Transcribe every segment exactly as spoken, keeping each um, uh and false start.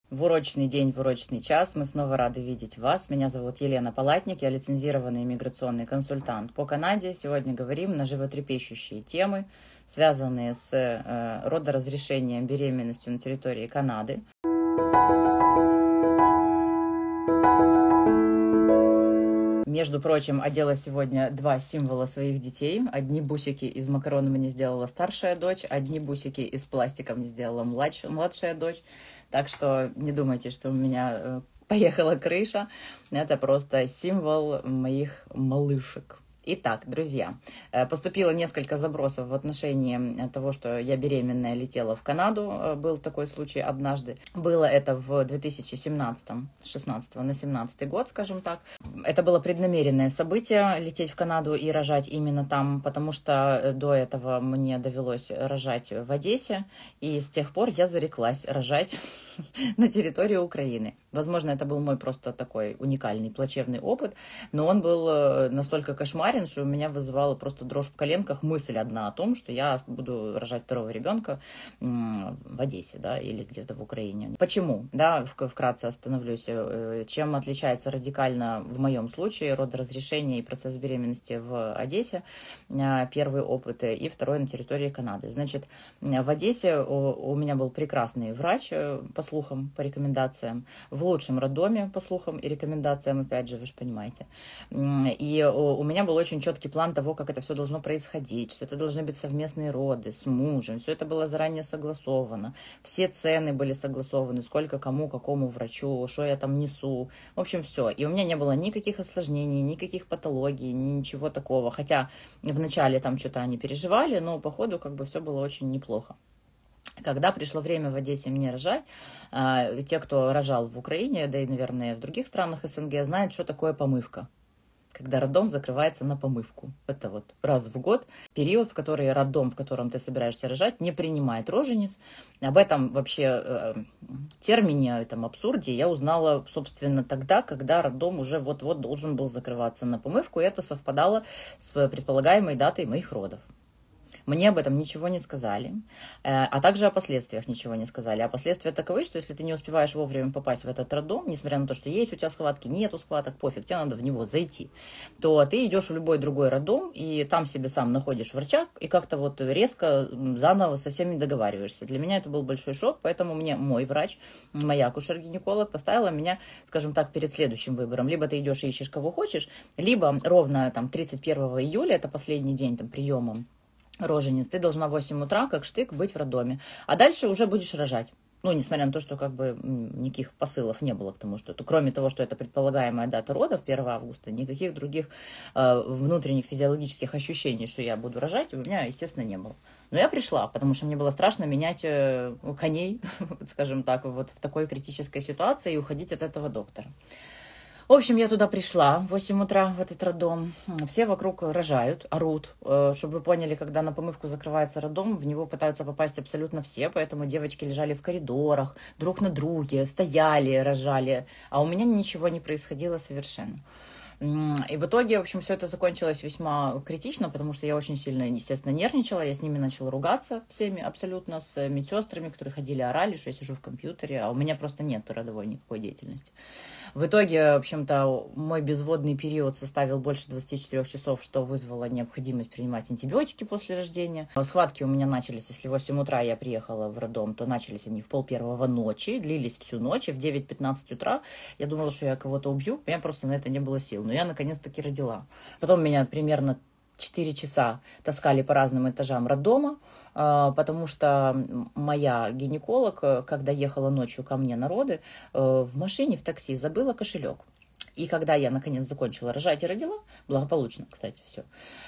В урочный день, в урочный час мы снова рады видеть вас. Меня зовут Елена Палатник, я лицензированный иммиграционный консультант по Канаде. Сегодня говорим на животрепещущие темы, связанные с э, родоразрешением, беременностью на территории Канады. Между прочим, одела сегодня два символа своих детей. Одни бусики из макарон мне сделала старшая дочь, одни бусики из пластика мне сделала младш... младшая дочь. Так что не думайте, что у меня поехала крыша. Это просто символ моих малышек. Итак, друзья, поступило несколько забросов в отношении того, что я беременная летела в Канаду. Был такой случай однажды. Было это в две тысячи семнадцатом, с шестнадцатого на семнадцатый год, скажем так. Это было преднамеренное событие, лететь в Канаду и рожать именно там, потому что до этого мне довелось рожать в Одессе, и с тех пор я зареклась рожать на территории Украины. Возможно, это был мой просто такой уникальный, плачевный опыт, но он был настолько кошмарен, что у меня вызывала просто дрожь в коленках мысль одна о том, что я буду рожать второго ребенка в Одессе, да, или где-то в Украине. Почему? Да, вкратце остановлюсь. Чем отличается радикально в моем случае родоразрешение и процесс беременности в Одессе, первый опыт, и второй на территории Канады. Значит, в Одессе у меня был прекрасный врач, по слухам, по рекомендациям, в лучшем роддоме, по слухам и рекомендациям, опять же, вы же понимаете. И у меня был очень четкий план того, как это все должно происходить, что это должны быть совместные роды с мужем, все это было заранее согласовано, все цены были согласованы, сколько кому, какому врачу, что я там несу, в общем, все. И у меня не было никаких осложнений, никаких патологий, ничего такого, хотя вначале там что-то они переживали, но по ходу как бы все было очень неплохо. Когда пришло время в Одессе мне рожать, те, кто рожал в Украине, да и, наверное, в других странах СНГ, знают, что такое помывка. Когда роддом закрывается на помывку. Это вот раз в год период, в который роддом, в котором ты собираешься рожать, не принимает рожениц. Об этом вообще э, термине, этом абсурде я узнала, собственно, тогда, когда роддом уже вот-вот должен был закрываться на помывку, и это совпадало с предполагаемой датой моих родов. Мне об этом ничего не сказали, а также о последствиях ничего не сказали. А последствия таковы, что если ты не успеваешь вовремя попасть в этот роддом, несмотря на то, что есть у тебя схватки, нету схваток, пофиг, тебе надо в него зайти, то ты идешь в любой другой роддом, и там себе сам находишь врача, и как-то вот резко заново со всеми договариваешься. Для меня это был большой шок, поэтому мне мой врач, моя акушер-гинеколог поставила меня, скажем так, перед следующим выбором. Либо ты идешь и ищешь кого хочешь, либо ровно там тридцать первого июля, это последний день там приема рожениц, ты должна в восемь утра, как штык, быть в роддоме. А дальше уже будешь рожать. Ну, несмотря на то, что как бы никаких посылов не было к тому, что это, кроме того, что это предполагаемая дата родов, первого августа, никаких других э, внутренних физиологических ощущений, что я буду рожать, у меня, естественно, не было. Но я пришла, потому что мне было страшно менять э, коней, скажем так, вот в такой критической ситуации и уходить от этого доктора. В общем, я туда пришла в восемь утра, в этот роддом. Все вокруг рожают, орут. Чтобы вы поняли, когда на помывку закрывается роддом, в него пытаются попасть абсолютно все, поэтому девочки лежали в коридорах, друг на друге, стояли, рожали. А у меня ничего не происходило совершенно. И в итоге, в общем, все это закончилось весьма критично, потому что я очень сильно, естественно, нервничала. Я с ними начала ругаться всеми абсолютно, с медсестрами, которые ходили, орали, что я сижу в компьютере, а у меня просто нет родовой никакой деятельности. В итоге, в общем-то, мой безводный период составил больше двадцати четырёх часов, что вызвало необходимость принимать антибиотики после рождения. Схватки у меня начались, если в восемь утра я приехала в роддом, то начались они в пол первого ночи, длились всю ночь, и в девять пятнадцать утра я думала, что я кого-то убью, у меня просто на это не было сил. Но я наконец-таки родила. Потом меня примерно четыре часа таскали по разным этажам роддома, потому что моя гинеколог, когда ехала ночью ко мне на роды, в машине, в такси забыла кошелек. И когда я, наконец, закончила рожать и родила, благополучно, кстати, все,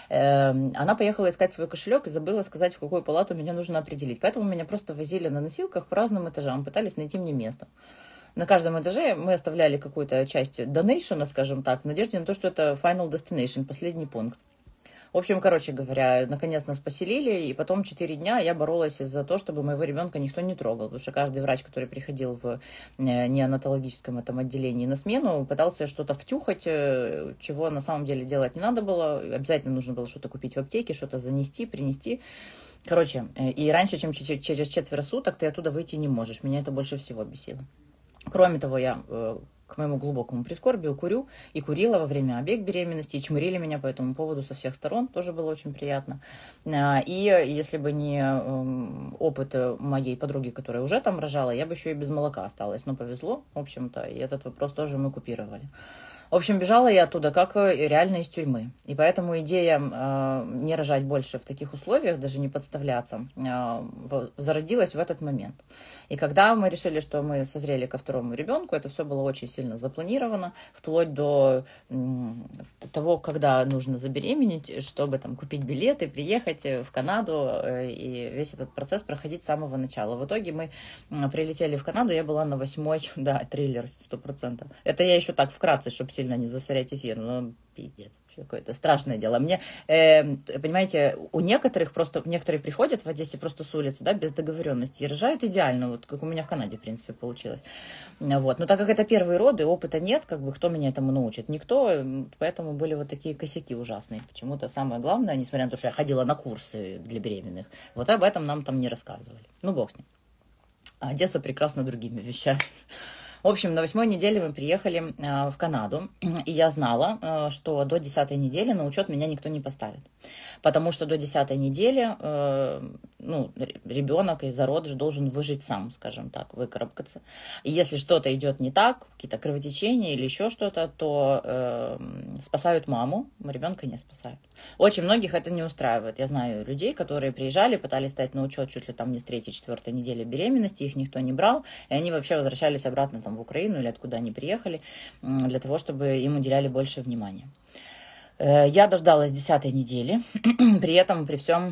она поехала искать свой кошелек и забыла сказать, в какую палату меня нужно определить. Поэтому меня просто возили на носилках по разным этажам, пытались найти мне место. На каждом этаже мы оставляли какую-то часть донейшена, скажем так, в надежде на то, что это final destination, последний пункт. В общем, короче говоря, наконец нас поселили, и потом четыре дня я боролась за то, чтобы моего ребенка никто не трогал, потому что каждый врач, который приходил в неонатологическом этом отделении на смену, пытался что-то втюхать, чего на самом деле делать не надо было. Обязательно нужно было что-то купить в аптеке, что-то занести, принести. Короче, и раньше, чем через четверо суток, ты оттуда выйти не можешь. Меня это больше всего бесило. Кроме того, я к моему глубокому прискорбию курю и курила во время обеих беременности, и чмырили меня по этому поводу со всех сторон, тоже было очень приятно. И если бы не опыт моей подруги, которая уже там рожала, я бы еще и без молока осталась, но повезло, в общем-то, и этот вопрос тоже мы купировали. В общем, бежала я оттуда как реально из тюрьмы. И поэтому идея э, не рожать больше в таких условиях, даже не подставляться, э, зародилась в этот момент. И когда мы решили, что мы созрели ко второму ребенку, это все было очень сильно запланировано, вплоть до э, того, когда нужно забеременеть, чтобы там купить билеты, приехать в Канаду, э, и весь этот процесс проходить с самого начала. В итоге мы прилетели в Канаду, я была на восьмой, да, триллер, сто процентов. Это я еще так вкратце, чтобы сильно не засорять эфир, но пиздец, какое-то страшное дело. Мне, э, понимаете, у некоторых просто, некоторые приходят в Одессе просто с улицы, да, без договоренности, и рожают идеально, вот как у меня в Канаде, в принципе, получилось. Вот. Но так как это первые роды, опыта нет, как бы, кто меня этому научит? Никто, поэтому были вот такие косяки ужасные. Почему-то самое главное, несмотря на то, что я ходила на курсы для беременных, вот об этом нам там не рассказывали. Ну, бог с ним. А Одесса прекрасна другими вещами. В общем, на восьмой неделе мы приехали в Канаду, и я знала, что до десятой недели на учет меня никто не поставит. Потому что до десятой недели ну, ребенок и зародыш должен выжить сам, скажем так, выкарабкаться. И если что-то идет не так, какие-то кровотечения или еще что-то, то э, спасают маму, ребенка не спасают. Очень многих это не устраивает. Я знаю людей, которые приезжали, пытались стать на учет чуть ли там не с третьей-четвертой недели беременности, их никто не брал, и они вообще возвращались обратно там, в Украину или откуда они приехали, для того, чтобы им уделяли больше внимания. Я дождалась десятой недели, при этом, при всем,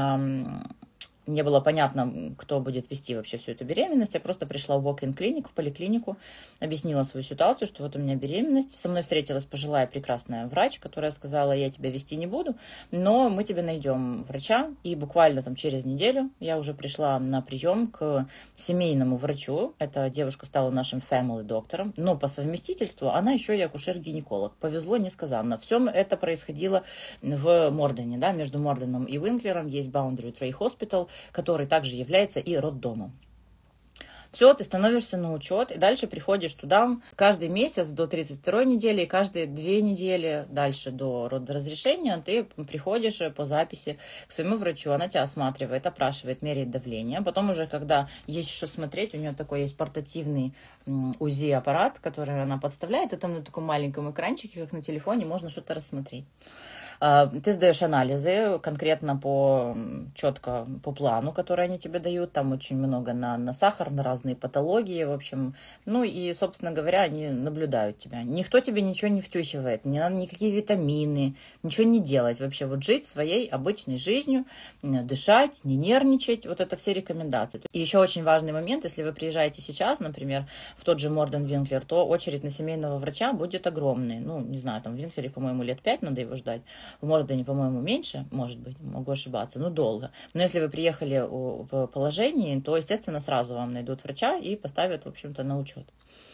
не было понятно, кто будет вести вообще всю эту беременность. Я просто пришла в walk-in клиник, в поликлинику, объяснила свою ситуацию, что вот у меня беременность. Со мной встретилась пожилая прекрасная врач, которая сказала, я тебя вести не буду, но мы тебе найдем врача. И буквально там через неделю я уже пришла на прием к семейному врачу. Эта девушка стала нашим family доктором, но по совместительству она еще и акушер-гинеколог. Повезло несказанно. Все это происходило в Мордене, да, между Морденом и Винклером есть Boundary Tray Hospital, который также является и роддомом. Все, ты становишься на учет, и дальше приходишь туда каждый месяц до тридцать второй недели, и каждые две недели дальше до родоразрешения ты приходишь по записи к своему врачу, она тебя осматривает, опрашивает, меряет давление. Потом уже, когда есть что смотреть, у нее такой есть портативный УЗИ-аппарат, который она подставляет, и там на таком маленьком экранчике, как на телефоне, можно что-то рассмотреть. Ты сдаешь анализы конкретно по, четко по плану, который они тебе дают. Там очень много на, на сахар, на разные патологии, в общем. Ну и, собственно говоря, они наблюдают тебя. Никто тебе ничего не втюхивает, не надо никакие витамины, ничего не делать. Вообще вот жить своей обычной жизнью, дышать, не нервничать. Вот это все рекомендации. И еще очень важный момент, если вы приезжаете сейчас, например, в тот же Морден Винклер, то очередь на семейного врача будет огромной. Ну, не знаю, там в Винклере, по-моему, лет пять надо его ждать. В Мордене, по-моему, меньше, может быть, могу ошибаться, но долго. Но если вы приехали в положении, то, естественно, сразу вам найдут врача и поставят, в общем-то, на учет.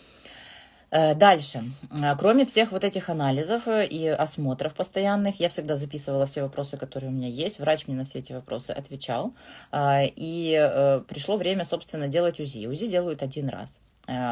Дальше. Кроме всех вот этих анализов и осмотров постоянных, я всегда записывала все вопросы, которые у меня есть. Врач мне на все эти вопросы отвечал. И пришло время, собственно, делать УЗИ. УЗИ делают один раз.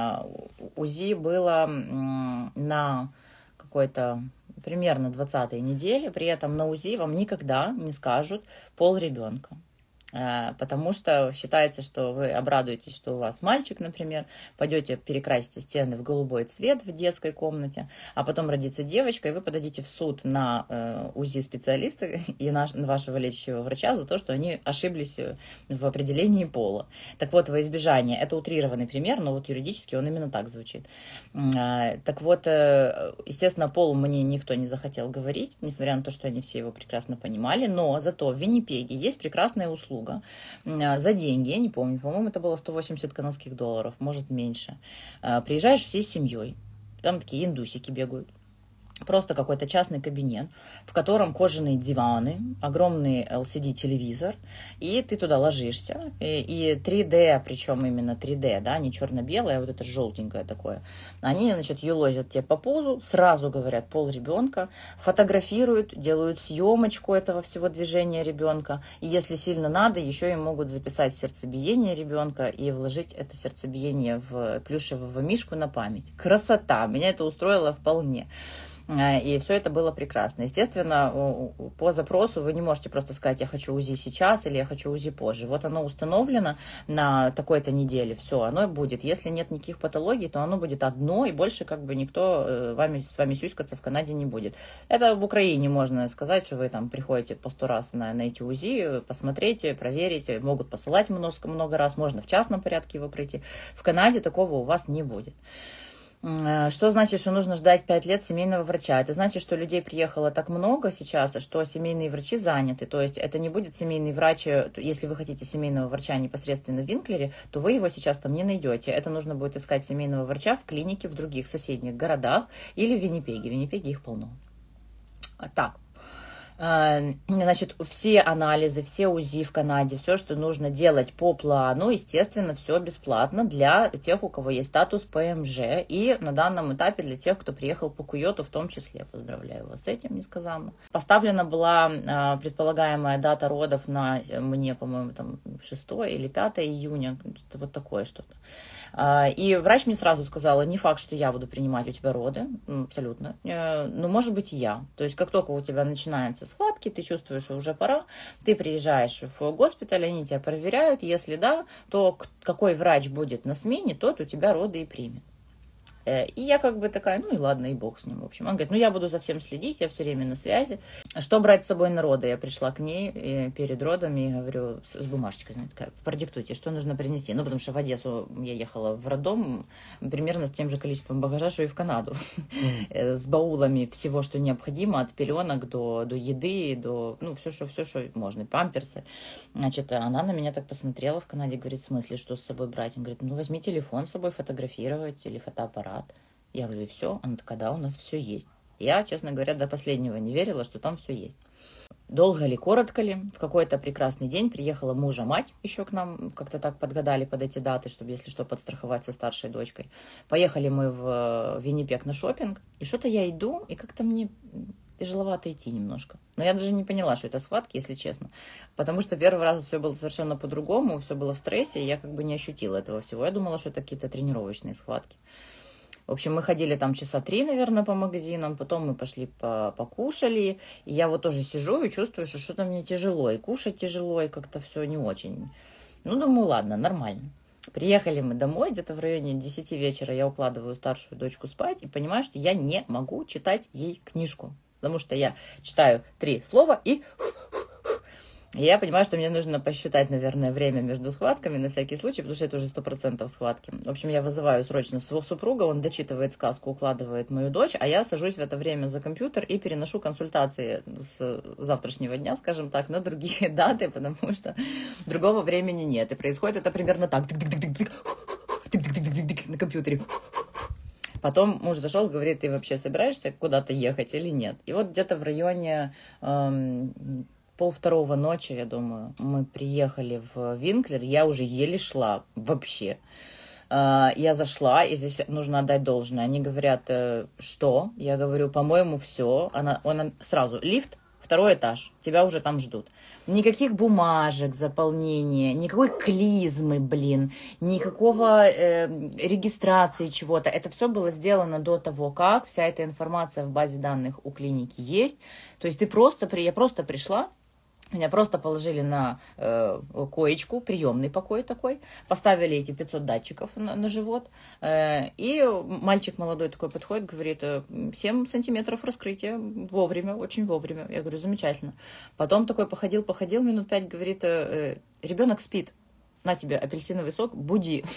УЗИ было на какой-то примерно двадцатой неделе, при этом на УЗИ вам никогда не скажут пол ребенка. Потому что считается, что вы обрадуетесь, что у вас мальчик, например, пойдете перекрасите стены в голубой цвет в детской комнате, а потом родится девочка, и вы подадите в суд на УЗИ-специалиста и на вашего лечащего врача за то, что они ошиблись в определении пола. Так вот, во избежание, это утрированный пример, но вот юридически он именно так звучит. Так вот, естественно, пол мне никто не захотел говорить, несмотря на то, что они все его прекрасно понимали, но зато в Виннипеге есть прекрасная услуга. За деньги, я не помню, по-моему, это было сто восемьдесят канадских долларов, может меньше. Приезжаешь всей семьей, там такие индусики бегают. Просто какой-то частный кабинет, в котором кожаные диваны, огромный эл си ди-телевизор, и ты туда ложишься, и, и три дэ, причем именно три дэ, да, не черно-белое, а вот это желтенькое такое. Они, значит, юлозят тебе по пузу, сразу говорят пол ребенка, фотографируют, делают съемочку этого всего движения ребенка, и если сильно надо, еще и могут записать сердцебиение ребенка и вложить это сердцебиение в плюшевого мишку на память. Красота! Меня это устроило вполне. И все это было прекрасно. Естественно, по запросу вы не можете просто сказать, я хочу УЗИ сейчас или я хочу УЗИ позже. Вот оно установлено на такой-то неделе, все, оно будет. Если нет никаких патологий, то оно будет одно, и больше как бы никто вами, с вами сюськаться в Канаде не будет. Это в Украине можно сказать, что вы там приходите по сто раз на, на эти УЗИ, посмотрите, проверите, могут посылать много, много раз, можно в частном порядке его пройти. В Канаде такого у вас не будет. Что значит, что нужно ждать пять лет семейного врача? Это значит, что людей приехало так много сейчас, что семейные врачи заняты. То есть это не будет семейный врач, если вы хотите семейного врача непосредственно в Винклере, то вы его сейчас там не найдете. Это нужно будет искать семейного врача в клинике в других соседних городах или в Виннипеге. В Виннипеге их полно. Так. Значит, все анализы, все УЗИ в Канаде, все, что нужно делать по плану, естественно, все бесплатно для тех, у кого есть статус ПМЖ, и на данном этапе для тех, кто приехал по Куйоту в том числе. Поздравляю вас с этим несказанно. Поставлена была предполагаемая дата родов на мне, по-моему, там шестое или пятое июня, вот такое что-то. И врач мне сразу сказала, не факт, что я буду принимать у тебя роды, абсолютно, но может быть и я. То есть как только у тебя начинаются схватки, ты чувствуешь, что уже пора, ты приезжаешь в госпиталь, они тебя проверяют, если да, то какой врач будет на смене, тот у тебя роды и примет. И я как бы такая, ну и ладно, и бог с ним, в общем. Он говорит, ну я буду за всем следить, я все время на связи. Что брать с собой на роды? Я пришла к ней перед родами и говорю, с бумажечкой, знаете, такая, продиктуйте, что нужно принести. Ну, потому что в Одессу я ехала в роддом примерно с тем же количеством багажа, что и в Канаду. Mm. С баулами всего, что необходимо, от пеленок до, до еды, до, ну, все, что, все, что можно, памперсы. Значит, она на меня так посмотрела в Канаде, говорит, в смысле, что с собой брать? Он говорит, ну, возьми телефон с собой, фотографировать или фотоаппарат. Я говорю, все? Она такая, да, у нас все есть. Я, честно говоря, до последнего не верила, что там все есть. Долго ли, коротко ли, в какой-то прекрасный день приехала мужа мать еще к нам, как-то так подгадали под эти даты, чтобы, если что, подстраховать со старшей дочкой. Поехали мы в Виннипег на шопинг, и что-то я иду, и как-то мне тяжеловато идти немножко. Но я даже не поняла, что это схватки, если честно. Потому что первый раз все было совершенно по-другому, все было в стрессе, и я как бы не ощутила этого всего. Я думала, что это какие-то тренировочные схватки. В общем, мы ходили там часа три, наверное, по магазинам, потом мы пошли по покушали, и я вот тоже сижу и чувствую, что что-то мне тяжело, и кушать тяжело, и как-то все не очень. Ну, думаю, ладно, нормально. Приехали мы домой, где-то в районе десяти вечера я укладываю старшую дочку спать и понимаю, что я не могу читать ей книжку, потому что я читаю три слова и... И я понимаю, что мне нужно посчитать, наверное, время между схватками на всякий случай, потому что это уже сто процентов схватки. В общем, я вызываю срочно своего супруга, он дочитывает сказку, укладывает мою дочь, а я сажусь в это время за компьютер и переношу консультации с завтрашнего дня, скажем так, на другие даты, потому что другого времени нет. И происходит это примерно так. На компьютере. Потом муж зашел, говорит, ты вообще собираешься куда-то ехать или нет? И вот где-то в районе... Эм, пол второго ночи, я думаю, мы приехали в Винклер, я уже еле шла вообще. Я зашла, и здесь нужно отдать должное. Они говорят, что? Я говорю, по-моему, все. Она, она сразу, лифт, второй этаж, тебя уже там ждут. Никаких бумажек, заполнения, никакой клизмы, блин, никакого э, регистрации чего-то. Это все было сделано до того, как вся эта информация в базе данных у клиники есть. То есть ты просто, я просто пришла, меня просто положили на э, коечку, приемный покой такой, поставили эти пятьсот датчиков на, на живот, э, и мальчик молодой такой подходит, говорит, семь сантиметров раскрытия, вовремя, очень вовремя. Я говорю, замечательно. Потом такой походил, походил минут пять, говорит, э, ребенок спит, на тебе апельсиновый сок, буди.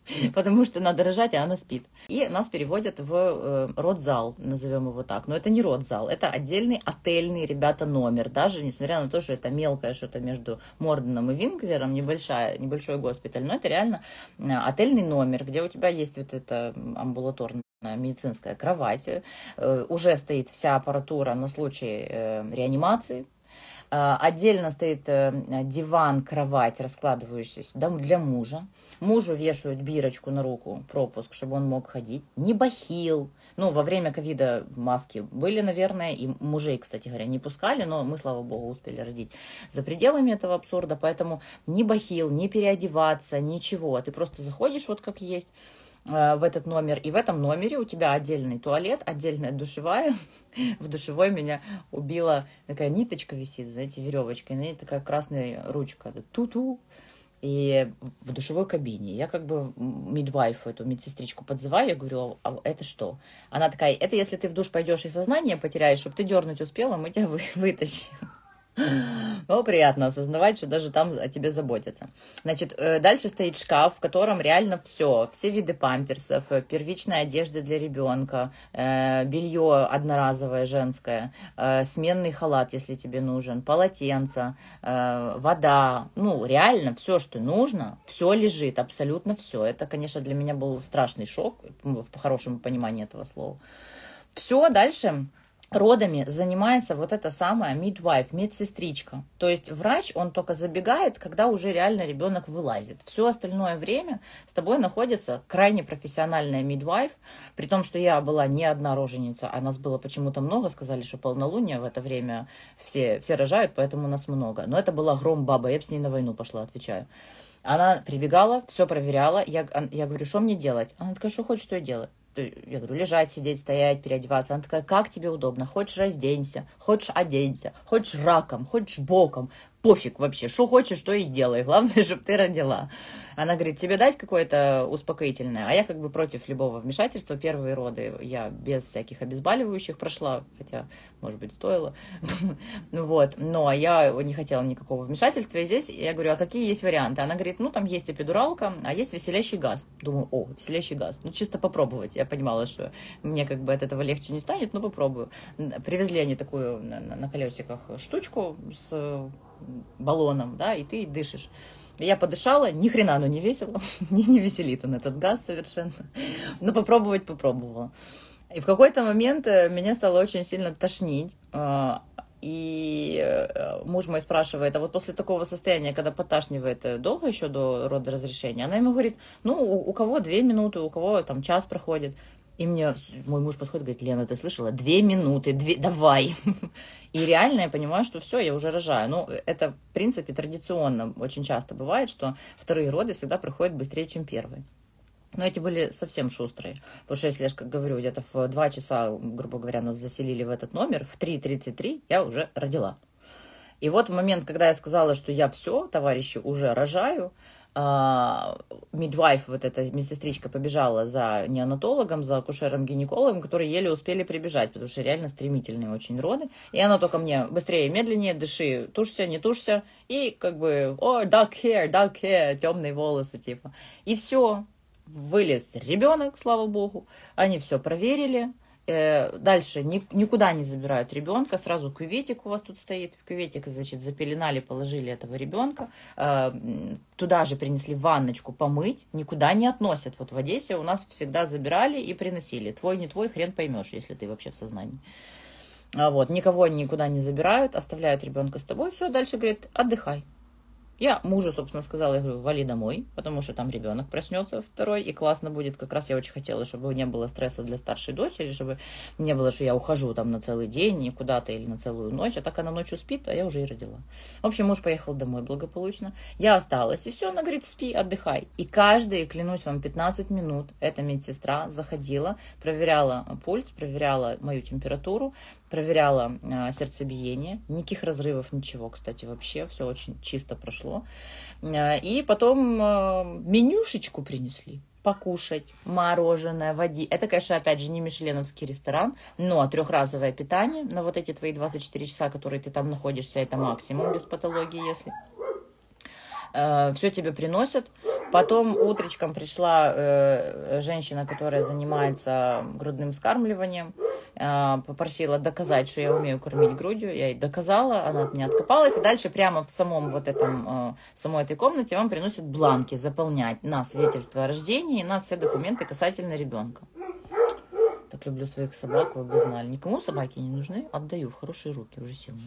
потому что надо рожать, а она спит. И нас переводят в э, родзал, назовем его так. Но это не родзал, это отдельный отельный, ребята, номер. Даже несмотря на то, что это мелкое что-то между Морденом и Винклером, небольшая, небольшой госпиталь, но это реально отельный номер, где у тебя есть вот эта амбулаторная медицинская кровать, э, уже стоит вся аппаратура на случай э, реанимации. Отдельно стоит диван, кровать, раскладывающаяся для мужа. Мужу вешают бирочку на руку, пропуск, чтобы он мог ходить. Не бахил. Ну, во время ковида маски были, наверное, и мужей, кстати говоря, не пускали, но мы, слава богу, успели родить за пределами этого абсурда, поэтому не бахил, не переодеваться, ничего. Ты просто заходишь вот как есть в этот номер, и в этом номере у тебя отдельный туалет, отдельная душевая. В душевой меня убила такая ниточка висит, знаете, веревочка, и на ней такая красная ручка, ту-ту, и в душевой кабине. Я как бы мидвайфу, эту медсестричку подзываю, я говорю, а это что? Она такая, это если ты в душ пойдешь и сознание потеряешь, чтобы ты дернуть успела, мы тебя вытащим. Ну, приятно осознавать, что даже там о тебе заботятся. Значит, дальше стоит шкаф, в котором реально все. Все виды памперсов, первичная одежда для ребенка, белье одноразовое женское, сменный халат, если тебе нужен, полотенце, вода. Ну, реально все, что нужно, все лежит, абсолютно все. Это, конечно, для меня был страшный шок, в хорошем понимании этого слова. Все, дальше... Родами занимается вот эта самая midwife, медсестричка. То есть врач, он только забегает, когда уже реально ребенок вылазит. Все остальное время с тобой находится крайне профессиональная midwife, при том, что я была не одна роженица, а нас было почему-то много, сказали, что полнолуние в это время все, все рожают, поэтому нас много. Но это была гром баба, я бы с ней на войну пошла, отвечаю. Она прибегала, все проверяла, я, я говорю, что мне делать? Она такая, что хочешь, что я делаю? Я говорю, лежать, сидеть, стоять, переодеваться. Она такая, как тебе удобно? Хочешь, разденься, хочешь, оденься, хочешь раком, хочешь боком. Пофиг вообще, что хочешь, что и делай. Главное, чтобы ты родила. Она говорит, тебе дать какое-то успокоительное? А я как бы против любого вмешательства. Первые роды я без всяких обезболивающих прошла, хотя, может быть, стоило. Вот. Но я не хотела никакого вмешательства. И здесь я говорю, а какие есть варианты? Она говорит, ну, там есть эпидуралка, а есть веселящий газ. Думаю, о, веселящий газ. Ну, чисто попробовать. Я понимала, что мне как бы от этого легче не станет, но попробую. Привезли они такую на, на колесиках штучку с баллоном, да, и ты дышишь. Я подышала, ни хрена оно не весело, не, не веселит он этот газ совершенно, но попробовать попробовала. И в какой-то момент меня стало очень сильно тошнить, и муж мой спрашивает, а вот после такого состояния, когда поташнивает, долго еще до родоразрешения? Она ему говорит, ну, у, у кого две минуты, у кого там час проходит. И мне мой муж подходит, говорит, Лена, ты слышала? Две минуты, две, давай. И реально я понимаю, что все, я уже рожаю. Ну, это, в принципе, традиционно очень часто бывает, что вторые роды всегда проходят быстрее, чем первые. Но эти были совсем шустрые. Потому что, если я же, как говорю, где-то в два часа, грубо говоря, нас заселили в этот номер, в три тридцать три я уже родила. И вот в момент, когда я сказала, что я все, товарищи, уже рожаю, мидвайф, вот эта медсестричка, побежала за неонатологом, за акушером-гинекологом, которые еле успели прибежать, потому что реально стремительные очень роды. И она только мне быстрее, медленнее, дыши, тушься, не тушься. И как бы, о, dark hair, dark hair, темные волосы, типа. И все, вылез ребенок, слава богу. Они все проверили. Дальше никуда не забирают ребенка, сразу кюветик у вас тут стоит, в кюветик, значит, запеленали, положили этого ребенка, туда же принесли ванночку помыть, никуда не относят. Вот в Одессе у нас всегда забирали и приносили. Твой, не твой, хрен поймешь, если ты вообще в сознании. Вот, никого никуда не забирают, оставляют ребенка с тобой, все, дальше говорит, отдыхай. Я мужу, собственно, сказала, я говорю, вали домой, потому что там ребенок проснется второй, и классно будет. Как раз я очень хотела, чтобы не было стресса для старшей дочери, чтобы не было, что я ухожу там на целый день куда-то или на целую ночь, а так она ночью спит, а я уже и родила. В общем, муж поехал домой благополучно. Я осталась, и все, она говорит, спи, отдыхай. И каждые, клянусь вам, пятнадцать минут эта медсестра заходила, проверяла пульс, проверяла мою температуру, проверяла э, сердцебиение, никаких разрывов, ничего, кстати, вообще, все очень чисто прошло. Э, и потом э, менюшечку принесли, покушать, мороженое, води. Это, конечно, опять же, не мишленовский ресторан, но трехразовое питание на вот эти твои двадцать четыре часа, которые ты там находишься, это максимум без патологии, если... Все тебе приносят, Потом утречком пришла э, женщина, которая занимается грудным вскармливанием, э, попросила доказать, что я умею кормить грудью. Я ей доказала, она от меня откопалась. И дальше прямо в самом вот этом, э, самой этой комнате вам приносят бланки заполнять на свидетельство о рождении и на все документы касательно ребенка. Так люблю своих собак, вы бы знали. Никому собаки не нужны, отдаю в хорошие руки, уже сильно.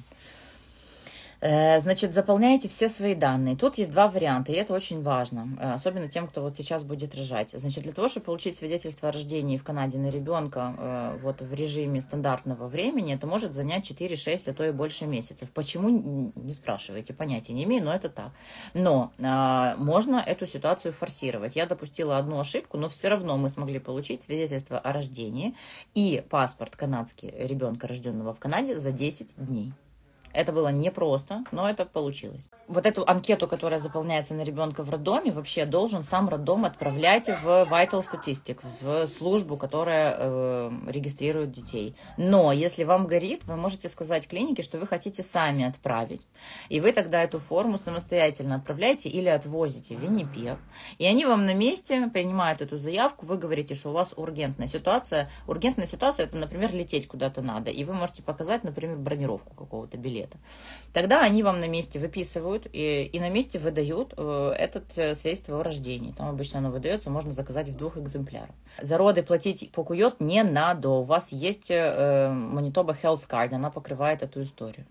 Значит, заполняете все свои данные. Тут есть два варианта, и это очень важно, особенно тем, кто вот сейчас будет рожать. Значит, для того, чтобы получить свидетельство о рождении в Канаде на ребенка вот в режиме стандартного времени, это может занять четыре-шесть, а то и больше месяцев. Почему, не спрашивайте, понятия не имею, но это так. Но а, можно эту ситуацию форсировать. Я допустила одну ошибку, но все равно мы смогли получить свидетельство о рождении и паспорт канадский ребенка, рожденного в Канаде, за десять дней. Это было непросто, но это получилось. Вот эту анкету, которая заполняется на ребенка в роддоме, вообще должен сам роддом отправлять в Vital Statistics, в службу, которая э, регистрирует детей. Но если вам горит, вы можете сказать клинике, что вы хотите сами отправить. И вы тогда эту форму самостоятельно отправляете или отвозите в Виннипег. И они вам на месте принимают эту заявку, вы говорите, что у вас ургентная ситуация. Ургентная ситуация – это, например, лететь куда-то надо. И вы можете показать, например, бронировку какого-то билета. Тогда они вам на месте выписывают и, и на месте выдают э, этот э, свидетельство о рождении. Там обычно оно выдается, можно заказать в двух экземплярах. За роды платить по куйот не надо. У вас есть э, Manitoba Health Card, она покрывает эту историю.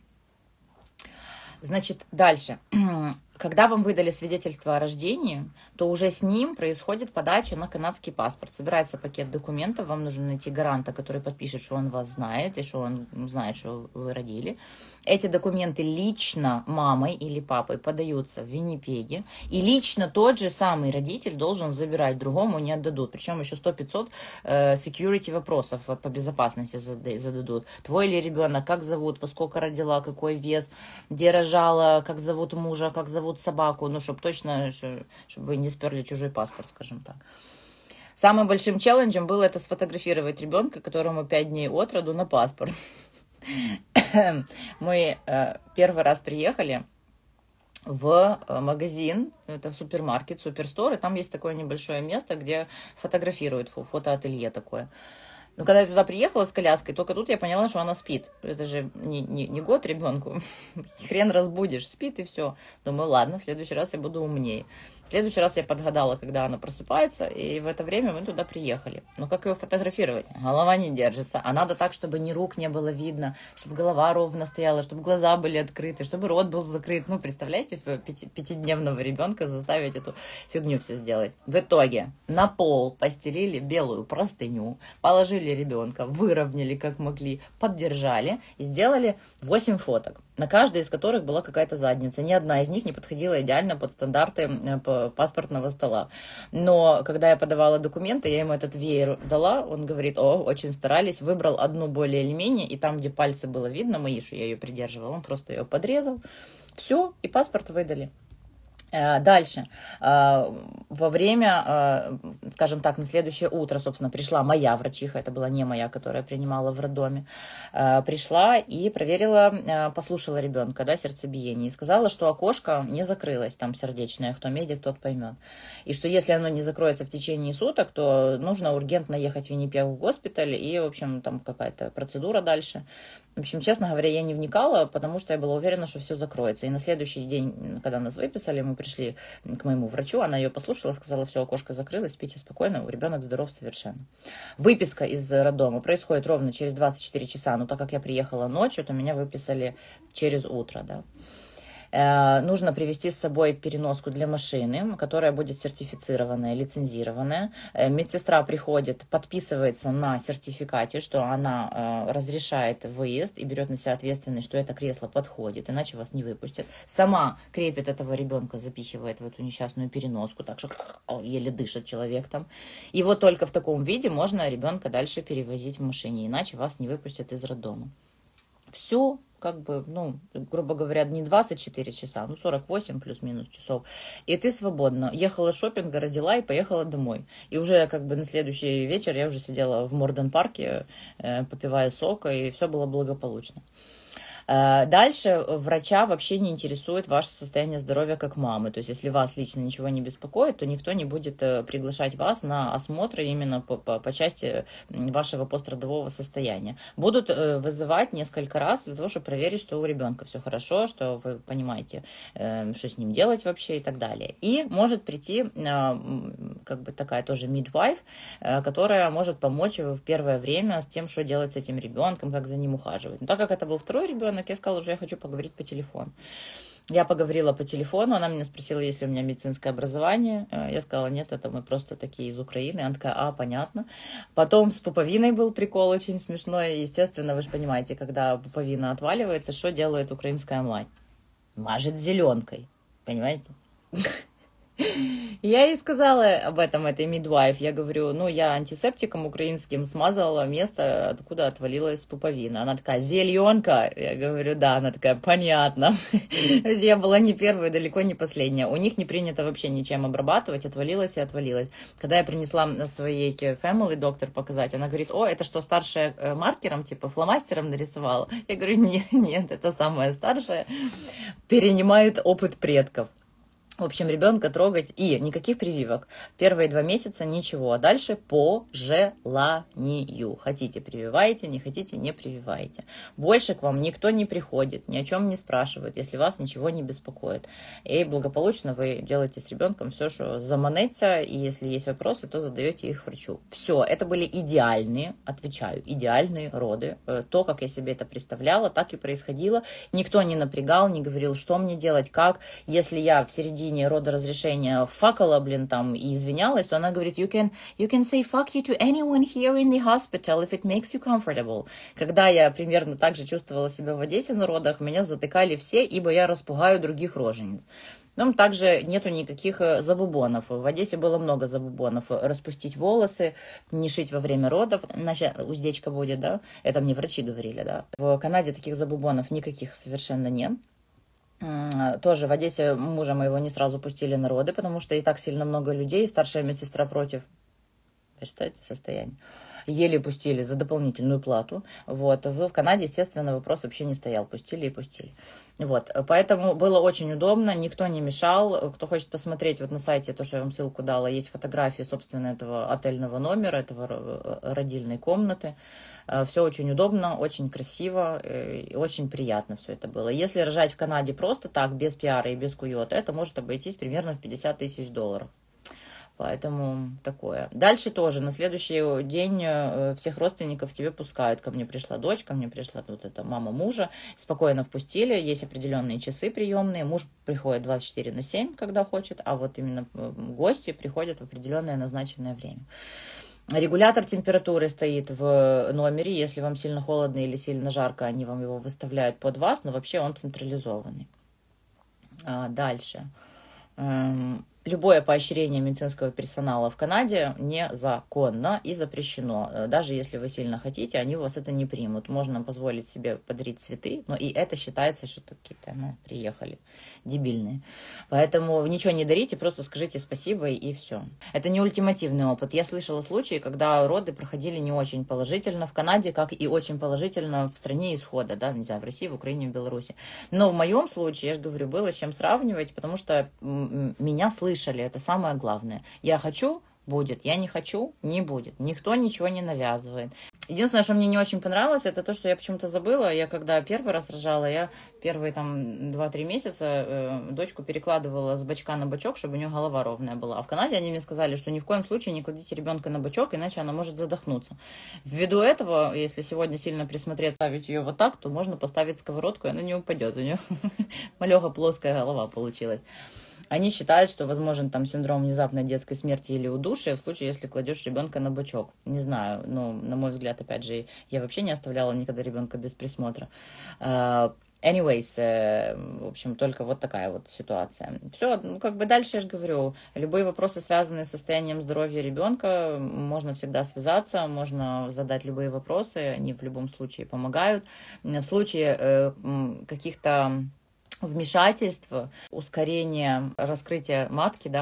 Значит, дальше. Когда вам выдали свидетельство о рождении, то уже с ним происходит подача на канадский паспорт. Собирается пакет документов, вам нужно найти гаранта, который подпишет, что он вас знает, и что он знает, что вы родили. Эти документы лично мамой или папой подаются в Виннипеге, и лично тот же самый родитель должен забирать, другому не отдадут. Причем еще сто-пятьсот э, security вопросов по безопасности зададут. Твой ли ребенок, как зовут, во сколько родила, какой вес, где рожала, как зовут мужа, как зовут собаку, ну, чтобы точно, чтобы вы не сперли чужой паспорт, скажем так. Самым большим челленджем было это сфотографировать ребенка, которому пять дней от роду, на паспорт. Мы э, первый раз приехали в магазин, это супермаркет, суперстор, и там есть такое небольшое место, где фотографируют, фотоателье такое. Но когда я туда приехала с коляской, только тут я поняла, что она спит. Это же не, не, не год ребенку. Хрен разбудишь, спит и все. Думаю, ладно, в следующий раз я буду умнее. В следующий раз я подгадала, когда она просыпается, и в это время мы туда приехали. Но как ее фотографировать? Голова не держится. А надо так, чтобы ни рук не было видно, чтобы голова ровно стояла, чтобы глаза были открыты, чтобы рот был закрыт. Ну, представляете, пяти, пятидневного ребенка заставить эту фигню все сделать. В итоге на пол постелили белую простыню, положили ребенка, выровняли как могли, поддержали и сделали восемь фоток, на каждой из которых была какая-то задница. Ни одна из них не подходила идеально под стандарты паспортного стола. Но когда я подавала документы, я ему этот веер дала, он говорит, о, очень старались, выбрал одну более или менее, и там, где пальцы было видно, мои, что я ее придерживала, он просто ее подрезал. Все, и паспорт выдали. Дальше, во время, скажем так, на следующее утро, собственно, пришла моя врачиха, это была не моя, которая принимала в роддоме, пришла и проверила, послушала ребенка, да, сердцебиение, и сказала, что окошко не закрылось, там сердечное, кто медик, тот поймет. И что если оно не закроется в течение суток, то нужно ургентно ехать в Виннипег в госпиталь, и, в общем, там какая-то процедура дальше. В общем, честно говоря, я не вникала, потому что я была уверена, что все закроется. И на следующий день, когда нас выписали, мы пришли к моему врачу, она ее послушала, сказала, все, окошко закрылось, спите спокойно, ребенок здоров совершенно. Выписка из роддома происходит ровно через двадцать четыре часа, но так как я приехала ночью, то меня выписали через утро, да. Нужно привезти с собой переноску для машины, которая будет сертифицированная, лицензированная. Медсестра приходит, подписывается на сертификате, что она разрешает выезд и берет на себя ответственность, что это кресло подходит, иначе вас не выпустят. Сама крепит этого ребенка, запихивает в эту несчастную переноску, так что еле дышит человек там. И вот только в таком виде можно ребенка дальше перевозить в машине, иначе вас не выпустят из роддома. Все, как бы, ну, грубо говоря, не двадцать четыре часа, ну, сорок восемь плюс-минус часов. И ты свободна. Ехала с шопинга, родила и поехала домой. И уже, как бы, на следующий вечер я уже сидела в Морден-парке, э, попивая сок, и все было благополучно. Дальше врача вообще не интересует ваше состояние здоровья как мамы. То есть, если вас лично ничего не беспокоит, то никто не будет приглашать вас на осмотры именно по, по, по части вашего пострадового состояния. Будут вызывать несколько раз для того, чтобы проверить, что у ребенка все хорошо, что вы понимаете, что с ним делать вообще и так далее. И может прийти как бы такая тоже midwife, которая может помочь в первое время с тем, что делать с этим ребенком, как за ним ухаживать. Но так как это был второй ребенок, я сказала, уже я хочу поговорить по телефону. Я поговорила по телефону, она меня спросила, есть ли у меня медицинское образование. Я сказала, нет, это мы просто такие из Украины. Она такая, а, понятно. Потом с пуповиной был прикол очень смешной. Естественно, вы же понимаете, когда пуповина отваливается, что делает украинская мать? Мажет зеленкой, понимаете? Я ей сказала об этом, этой midwife. Я говорю, ну, я антисептиком украинским смазала место, откуда отвалилась пуповина. Она такая, зеленка? Я говорю, да. Она такая, понятно. То есть я была не первая, далеко не последняя. У них не принято вообще ничем обрабатывать, отвалилась и отвалилась. Когда я принесла своей family доктор показать, она говорит, о, это что, старшая маркером, типа фломастером нарисовала? Я говорю, нет, нет, это самая старшая. Перенимает опыт предков. В общем, ребенка трогать и никаких прививок. Первые два месяца ничего, а дальше по желанию. Хотите, прививаете, не хотите, не прививаете. Больше к вам никто не приходит, ни о чем не спрашивает, если вас ничего не беспокоит. И благополучно вы делаете с ребенком все, что заманется, и если есть вопросы, то задаете их врачу. Все, это были идеальные, отвечаю, идеальные роды. То, как я себе это представляла, так и происходило. Никто не напрягал, не говорил, что мне делать, как. Если я в середине родоразрешения факала, блин, там, и извинялась, то она говорит, you can, you can say fuck you to anyone here in the hospital if it makes you comfortable. Когда я примерно так же чувствовала себя в Одессе на родах, меня затыкали все, ибо я распугаю других рожениц. Но также нету никаких забубонов. В Одессе было много забубонов. Распустить волосы, не шить во время родов, иначе уздечка будет, да? Это мне врачи говорили, да. В Канаде таких забубонов никаких совершенно нет. Тоже в Одессе мужа моего не сразу пустили на роды, потому что и так сильно много людей, старшая медсестра против. Представьте состояние. Еле пустили за дополнительную плату. Вот. В Канаде, естественно, вопрос вообще не стоял. Пустили и пустили. Вот. Поэтому было очень удобно, никто не мешал. Кто хочет посмотреть, вот на сайте, то, что я вам ссылку дала, есть фотографии, собственно, этого отельного номера, этого родильной комнаты. Все очень удобно, очень красиво и очень приятно все это было. Если рожать в Канаде просто так, без пиара и без куёта, это может обойтись примерно в пятьдесят тысяч долларов. Поэтому такое. Дальше тоже, на следующий день всех родственников тебе пускают. Ко мне пришла дочь, ко мне пришла вот эта мама мужа. Спокойно впустили, есть определенные часы приемные. Муж приходит двадцать четыре на семь, когда хочет, а вот именно гости приходят в определенное назначенное время. Регулятор температуры стоит в номере. Если вам сильно холодно или сильно жарко, они вам его выставляют под вас, но вообще он централизованный. Дальше. Любое поощрение медицинского персонала в Канаде незаконно и запрещено. Даже если вы сильно хотите, они у вас это не примут. Можно позволить себе подарить цветы, но и это считается, что какие-то ну, приехали дебильные. Поэтому ничего не дарите, просто скажите спасибо и все. Это не ультимативный опыт. Я слышала случаи, когда роды проходили не очень положительно в Канаде, как и очень положительно в стране исхода, да, не знаю, в России, в Украине, в Беларуси. Но в моем случае, я же говорю, было с чем сравнивать, потому что меня слышали. Это самое главное. Я хочу – будет. Я не хочу – не будет. Никто ничего не навязывает. Единственное, что мне не очень понравилось, это то, что я почему-то забыла. Я когда первый раз рожала, я первые там два-три месяца э, дочку перекладывала с бочка на бочок, чтобы у нее голова ровная была. А в Канаде они мне сказали, что ни в коем случае не кладите ребенка на бочок, иначе она может задохнуться. Ввиду этого, если сегодня сильно присмотреться, ставить ее вот так, то можно поставить сковородку, и она не упадет. У нее малеха плоская голова получилась. Они считают, что возможен там синдром внезапной детской смерти или удушья в случае, если кладешь ребенка на бочок. Не знаю, но на мой взгляд, опять же, я вообще не оставляла никогда ребенка без присмотра. Anyways, в общем, только вот такая вот ситуация. Все, ну, как бы дальше я же говорю, любые вопросы, связанные с состоянием здоровья ребенка, можно всегда связаться, можно задать любые вопросы, они в любом случае помогают. В случае каких-то вмешательств, ускорение раскрытия матки, да,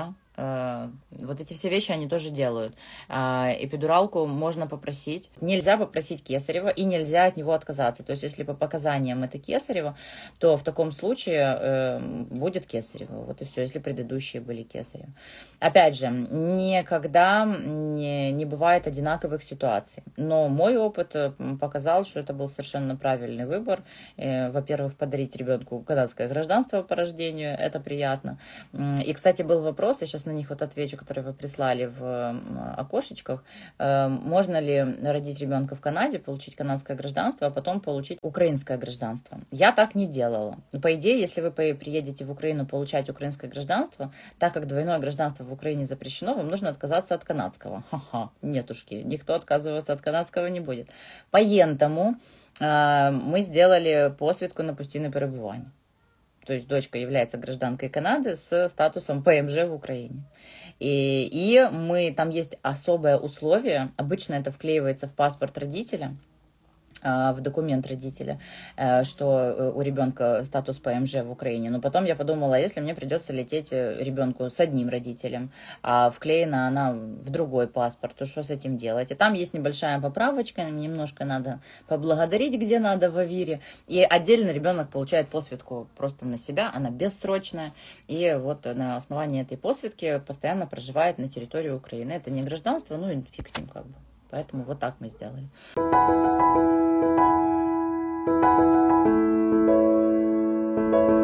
Вот эти все вещи они тоже делают. Эпидуралку можно попросить. Нельзя попросить кесарево, и нельзя от него отказаться. То есть, если по показаниям это кесарево, то в таком случае будет кесарево. Вот и все, если предыдущие были кесарево. Опять же, никогда не, не бывает одинаковых ситуаций. Но мой опыт показал, что это был совершенно правильный выбор. Во-первых, подарить ребенку канадское гражданство по рождению, это приятно. И, кстати, был вопрос, я сейчас на них вот отвечу, которые вы прислали в окошечках. Можно ли родить ребенка в Канаде, получить канадское гражданство, а потом получить украинское гражданство? Я так не делала. По идее, если вы приедете в Украину получать украинское гражданство, так как двойное гражданство в Украине запрещено, вам нужно отказаться от канадского. Ха-ха, нетушки, никто отказываться от канадского не будет. Поэтому мы сделали посвідку на постійне перебування. То есть дочка является гражданкой Канады с статусом ПМЖ в Украине. И, и мы, там есть особое условие, обычно это вклеивается в паспорт родителя, в документ родителя, что у ребенка статус ПМЖ в Украине. Но потом я подумала, если мне придется лететь ребенку с одним родителем, а вклеена она в другой паспорт, то что с этим делать? И там есть небольшая поправочка, немножко надо поблагодарить, где надо в Авире. И отдельно ребенок получает посвідку просто на себя, она бессрочная. И вот на основании этой посвідки постоянно проживает на территории Украины. Это не гражданство, ну и фиг с ним как бы. Поэтому вот так мы сделали.